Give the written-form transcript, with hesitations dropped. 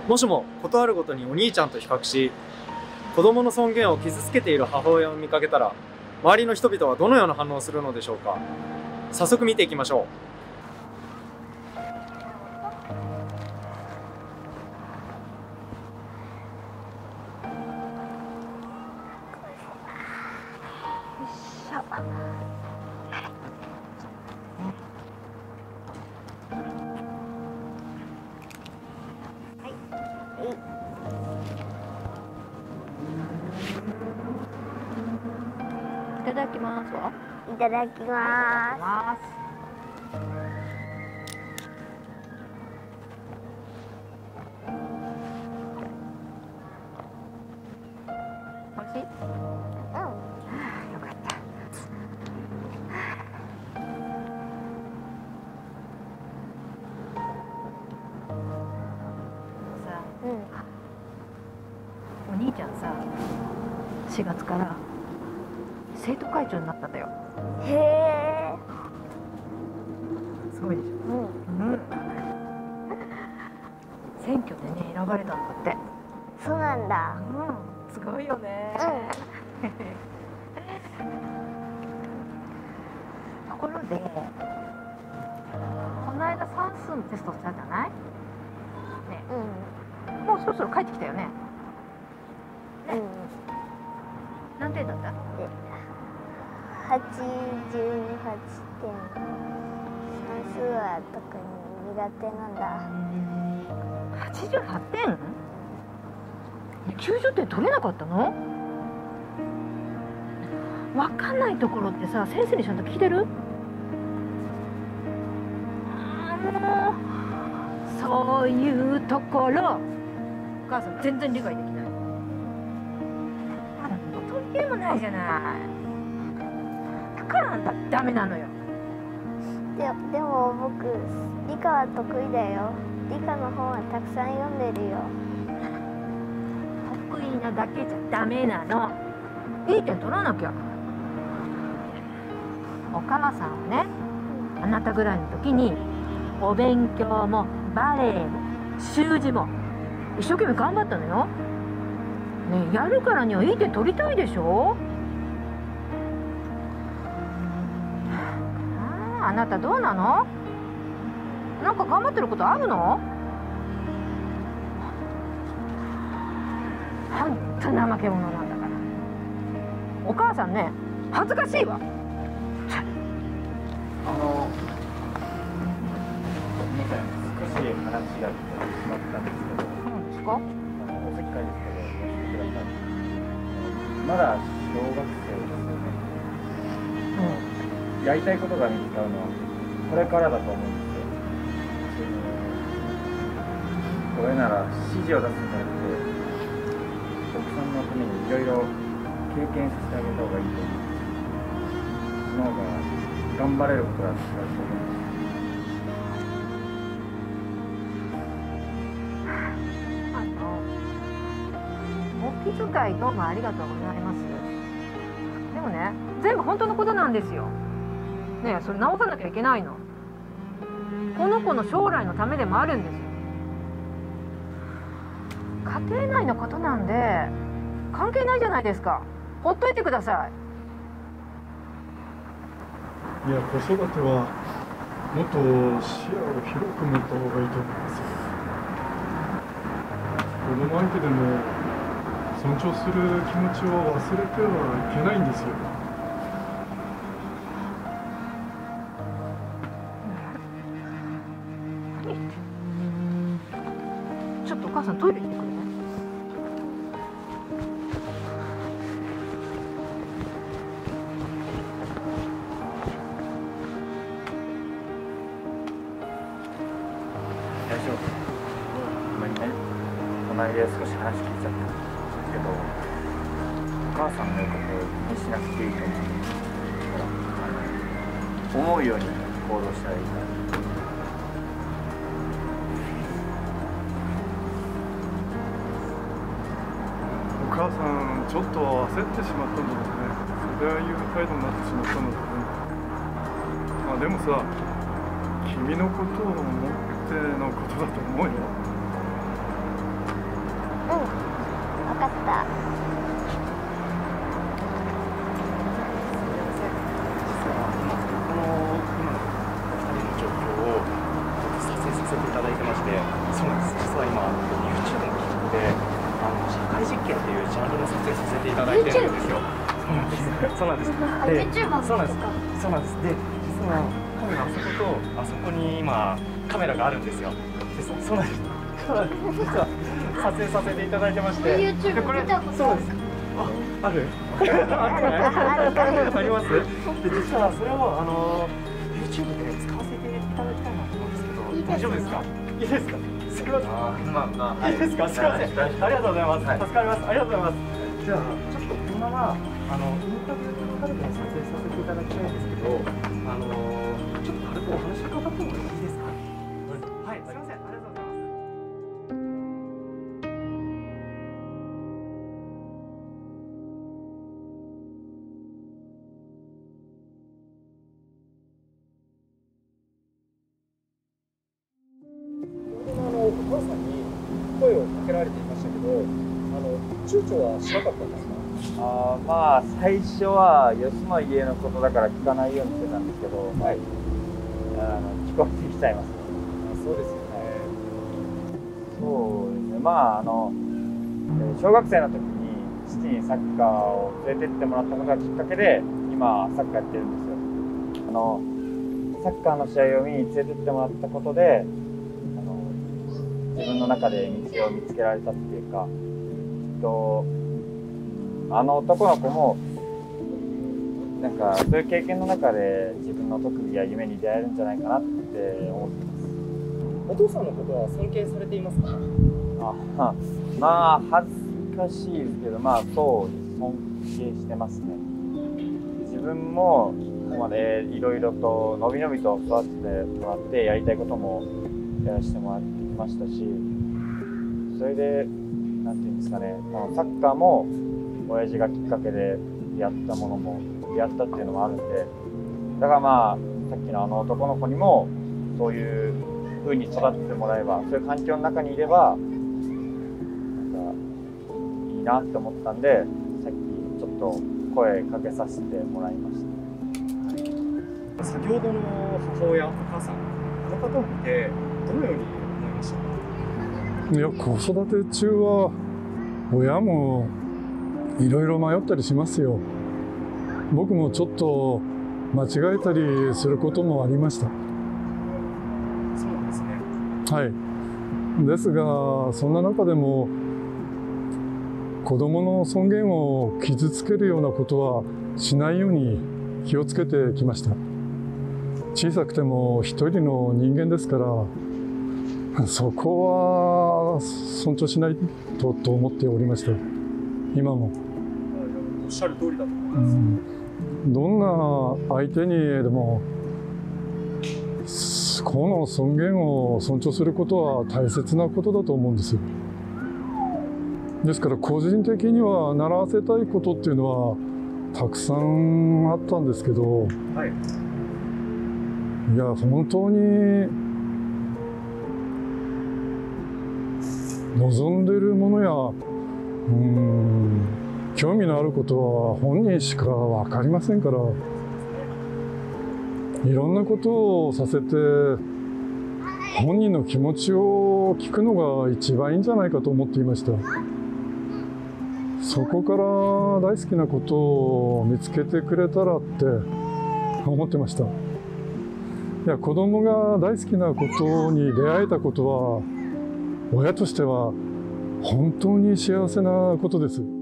もしも事あるごとにお兄ちゃんと比較し、子供の尊厳を傷つけている母親を見かけたら、周りの人々はどのような反応をするのでしょうか。早速見ていきましょう。 いただきますわ。 いただきます。 美味しい？よかった。さ、お兄ちゃんさ、4月から生徒会長になったんだよ。 へえ。 すごいでしょ。選挙でね、選ばれたんだって。 そうなんだ。 すごいよね。ところで、この間算数のテストしたじゃない？ね、もうそろそろ帰ってきたよね。何点だった ？88点。算数は特に苦手なんだ。 88点？90点取れなかったの？分かんないところってさ、先生にちゃんと聞いてる？もうそういうところお母さん全然理解できない。取り柄もないじゃない。だからあんたダメなのよ。 でも僕理科は得意だよ。理科の本はたくさん読んでるよ。 得意なだけじゃダメなの。いい点取らなきゃ。お母さんはね、あなたぐらいの時にお勉強もバレエも習字も一生懸命頑張ったのよ。ねえ、やるからにはいい点取りたいでしょ。あなたどうなの？なんか頑張ってることあるの？ほんと怠け者なんだから。お母さんね、恥ずかしいわ。 みたいな少し話が出てしまったんですけど。 そうですか？ おせっかいですけど、言わせてください。まだ小学生ですよね。やりたいことが見つかるのはこれからだと思うんですよ。これなら指示を出すんじゃなくて、お子さんのためにいろいろ経験させてあげた方がいいと思うんです。その方が頑張れることだってあると思うんです。 お気遣いどうもありがとうございます。でもね、全部本当のことなんですよ。ねえ、それ直さなきゃいけないの。この子の将来のためでもあるんですよ。家庭内のことなんで関係ないじゃないですか。ほっといてください。いや、子育てはもっと視野を広く持った方がいいと思いますよ。子供相手でも尊重する気持ちを忘れてはいけないんですよ。 ちょっとお母さんトイレ行ってくるね。 大丈夫？ごめんね。隣で少し話聞いちゃったんですけど、お母さんの言うことを気にしなくていいと思うんです。思うように行動したらいいから。 お母さん、ちょっと焦ってしまったんだろうね。それでああいう態度になってしまったんだろうね。まあでもさ、君のことを思ってのことだと思うよ。 た。 いただいてまして、そうなんです。実は今 YouTube の企画で社会実験っていうジャンルの撮影させていただいてるんですよ。そうなんです。そうなんです。そうなんです。で、実はカメラあそことあそこに今カメラがあるんですよ。で、そうなんです。実は撮影させていただいてまして、でこれそうなんです。ある？あります？で、実はそれをYouTube で使わせていただきたいなと思うんですけど。大丈夫ですか？いいですか？すみません。いいですか？すみません。ありがとうございます。助かります。ありがとうございます。じゃあちょっとこのままインタビューのカルテを撮影させていただきたいんですけど、ちょっと軽くお話伺ってもいいですか？はい。すみません。ありがとうございます。お母さんに声をかけられていましたけど、躊躇はしなかったんですか？ まあ最初はよその家のことだから聞かないようにしてたんですけど、はい、聞こえてきちゃいますね。 そうですよね。 そうですね。まあ小学生の時に父にサッカーを連れてってもらったことがきっかけで今サッカーやってるんですよ。サッカーの試合を見に連れてってもらったことで自分の中で道を見つけられたっていうか、男の子もなんかそういう経験の中で自分の特技や夢に出会えるんじゃないかなって思ってます。 お父さんのことは尊敬されていますか？ まあ恥ずかしいですけど、まあそうです。尊敬してますね。自分もここまでいろいろとのびのびと育ててもらってやりたいこともやらせてもらってきましたし、それでなんていうんですかね、このサッカーも親父がきっかけでやったものもやったっていうのもあるんで、だからまあさっきの男の子にもそういう風に育ってもらえば、そういう環境の中にいればなんかいいなって思ったんで、さっきちょっと声かけさせてもらいました。 先ほどの母親、お母さん、あの方を見てどのように思いましたか？ いや、子育て中は親もいろいろ迷ったりしますよ。僕もちょっと間違えたりすることもありました。 そうなんですね。 はい。ですが、そんな中でも子供の尊厳を傷つけるようなことはしないように気をつけてきました。小さくても一人の人間ですから、そこは尊重しないと思っておりました。今も。 おっしゃる通りだと思います。 どんな相手にでも個の尊厳を尊重することは大切なことだと思うんですよ。ですから個人的には習わせたいことっていうのはたくさんあったんですけど、 はい、 いや本当に望んでるものや興味のあることは本人しか分かりませんから、いろんなことをさせて本人の気持ちを聞くのが一番いいんじゃないかと思っていました。そこから大好きなことを見つけてくれたらって思ってました。いや、子供が大好きなことに出会えたことは親としては本当に幸せなことです。